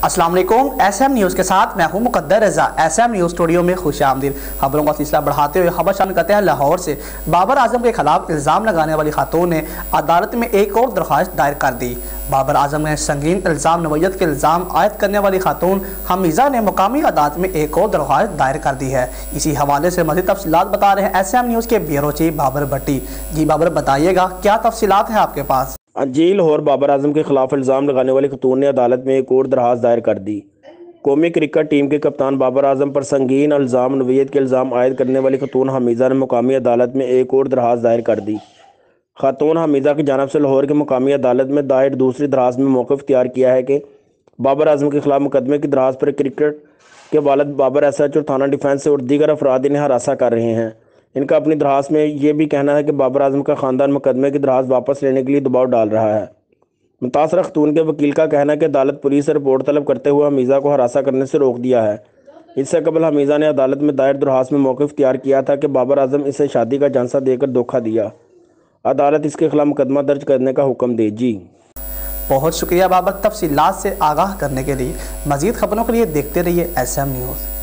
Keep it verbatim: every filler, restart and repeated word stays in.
अस्सलाम वालेकुम। S M news के साथ मैं हूं Muqaddar Raza. S M news studio में खुश आमदीद। खबरों का सिलसिला बढ़ाते हुए खबर शामिल करते हैं लाहौर से। बाबर आजम के खिलाफ इल्ज़ाम लगाने वाली खातून ने अदालत में एक और दरख्वास्त दायर कर दी। बाबर आजम ने संगीन इल्ज़ाम नवयत के इल्ज़ाम आयद करने वाली खातून हमीज़ा ने मुकामी अदालत में एक और दरख्वास्त दायर कर दी है। इसी हवाले से मज़ीद तफसीलात बता रहे हैं एस एम न्यूज़ के ब्यूरो चीफ बाबर भट्टी। जी बाबर, बताइएगा क्या तफसीलात हैं आपके पास? जी लाहौर बाबर आजम के खिलाफ इल्ज़ाम लगाने वाली खतून ने अदालत में एक और दरख्वास्त दायर कर दी। कौमी क्रिकेट टीम के कप्तान बाबर आजम पर संगीन इल्ज़ाम नवयत के इल्ज़ाम आयद करने वाली खतून हमीज़ा ने मुकामी अदालत में एक और दरख्वास्त दायर कर दी। खातून हमीज़ा की जानिब से लाहौर की मुकामी अदालत में दायर दूसरी दरख्वास्त में मौक़िफ़ इख्तियार किया है कि बाबर आजम के खिलाफ मुकदमे की दरख्वास्त पर क्रिकेट के वालिद बाबर एस एच और थाना डिफेंस और दीगर अफराद इन्हें हरासा कर रहे हैं। इनका अपनी दरख्वास्त में ये भी कहना है कि बाबर आजम का ख़ानदान मुकदमे की दरख्वास्त वापस लेने के लिए दबाव डाल रहा है। मुतासरा खतून के वकील का कहना है कि अदालत पुलिस से रिपोर्ट तलब करते हुए हमीज़ा को हरासा करने से रोक दिया है। इससे कबल हमीज़ा ने अदालत में दायर दरख्वास्त में मौक़िफ़ इख्तियार किया था कि बाबर आजम इसे शादी का झांसा देकर धोखा दिया। अदालत इसके खिलाफ मुकदमा दर्ज करने का हुक्म दे। जी बहुत शुक्रिया बाबर, तफसीलात से आगाह करने के लिए। मज़ीद खबरों के लिए देखते रहिए एस एम न्यूज़।